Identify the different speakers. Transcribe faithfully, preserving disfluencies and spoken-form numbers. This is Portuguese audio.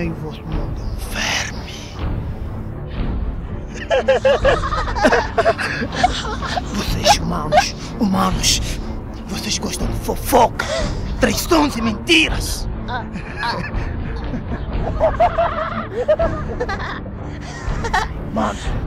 Speaker 1: aí o vosso mundo.
Speaker 2: Verme.
Speaker 1: Vocês humanos, humanos, vocês gostam de fofoca, traições e mentiras. Mano,